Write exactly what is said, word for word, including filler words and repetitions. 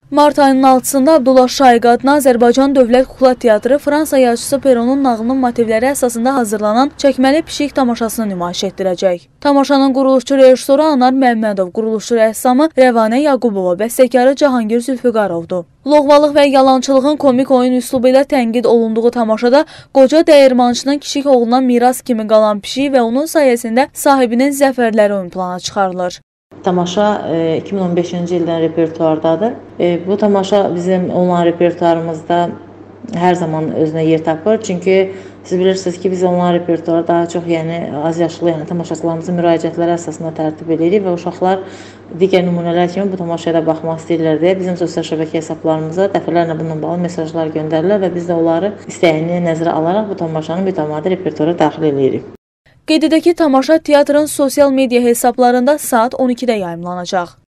Mart ayının altısında Abdullah Şaiq adına Azərbaycan Dövlət Kukla Teatrı Fransa yazıçısı Peronun nağılının motivləri əsasında hazırlanan Çəkməli Pişik tamaşasını nümayiş etdirəcək. Tamaşanın quruluşçu rejissoru Anar Məmmədov, quruluşçu rəssamı Rəvanə Yaqubova, bəstəkarı Cahangir Zülfüqarovdur. Loğvalıq və yalançılığın komik oyun üslubu ilə tənqid olunduğu tamaşada qoca dəyirmançının kiçik oğluna miras kimi qalan pişiyi və onun sayəsində sahibinin zəfərləri ön plana çıxarılır. Tamaşa iki min on beşinci ildən repertuardadır. Bu tamaşa bizim onlayn repertuarımızda hər zaman özünə yer tapır. Çünki siz bilirsiniz ki, biz onlayn repertuarı daha çox yəni az yaşlı yəni tamaşaçılarımızın müraciətləri əsasında tərtib edirik və uşaqlar digər nümunələr kimi bu tamaşaya da baxmaq istəyirlər deyə bizim sosial şəbəkə hesablarımıza dəfələrlə bununla bağlı mesajlar göndərirlər və biz də onları istəyini nəzərə alaraq bu tamaşanın mütəmadi repertuara daxil edirik. Qeyd edək ki, tamaşa teatrın sosial media hesablarında saat on ikidə yayımlanacaq.